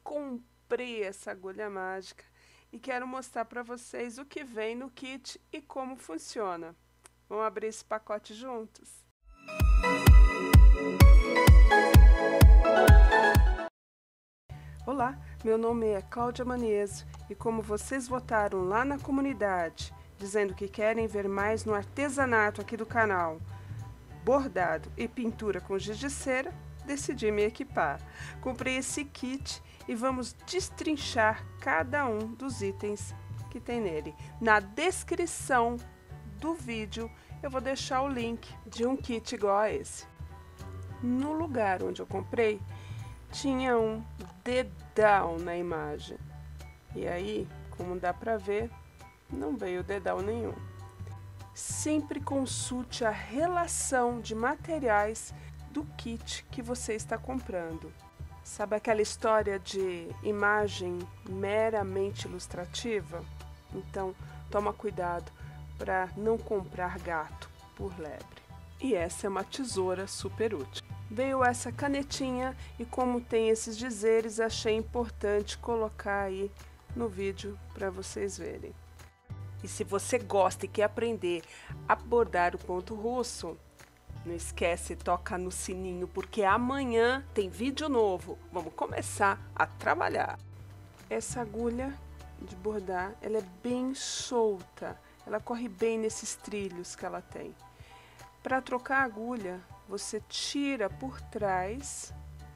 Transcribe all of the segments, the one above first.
comprei essa agulha mágica e quero mostrar para vocês o que vem no kit e como funciona. Vamos abrir esse pacote juntos? Olá, meu nome é Cláudia Manezzo e como vocês votaram lá na comunidade, dizendo que querem ver mais no artesanato aqui do canal, bordado e pintura com giz de cera, decidi me equipar. Comprei esse kit e vamos destrinchar cada um dos itens que tem nele. Na descrição do vídeo eu vou deixar o link de um kit igual a esse. No lugar onde eu comprei, tinha um dedal na imagem. E aí, como dá pra ver, não veio dedal nenhum. Sempre consulte a relação de materiais do kit que você está comprando. Sabe aquela história de imagem meramente ilustrativa? Então, toma cuidado para não comprar gato por lebre. E essa é uma tesoura super útil. Veio essa canetinha e como tem esses dizeres, achei importante colocar aí no vídeo para vocês verem. E se você gosta e quer aprender a bordar o ponto russo, não esquece, toca no sininho, porque amanhã tem vídeo novo. Vamos começar a trabalhar. Essa agulha de bordar, ela é bem solta. Ela corre bem nesses trilhos que ela tem. Para trocar a agulha, você tira por trás,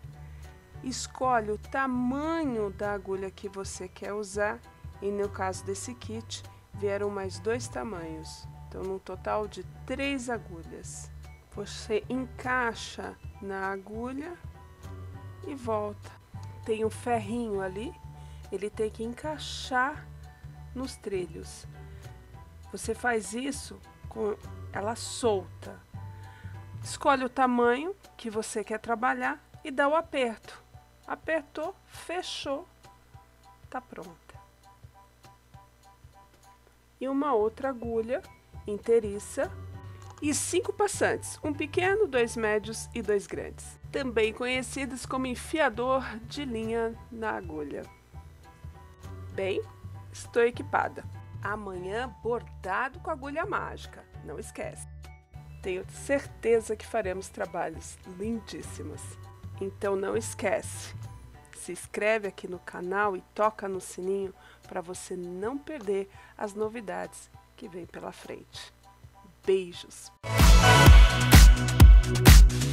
escolhe o tamanho da agulha que você quer usar. E no caso desse kit, vieram mais 2 tamanhos. Então, no total de 3 agulhas. Você encaixa na agulha e volta. Tem um ferrinho ali, ele tem que encaixar nos trilhos. Você faz isso com ela solta. Escolhe o tamanho que você quer trabalhar e dá o aperto. Apertou, fechou, tá pronta. E uma outra agulha inteiriça e 5 passantes, um pequeno, 2 médios e 2 grandes, também conhecidos como enfiador de linha na agulha. Bem, estou equipada. Amanhã bordado com agulha mágica, não esquece. Tenho certeza que faremos trabalhos lindíssimos. Então não esquece, se inscreve aqui no canal e toca no sininho para você não perder as novidades que vem pela frente. Beijos!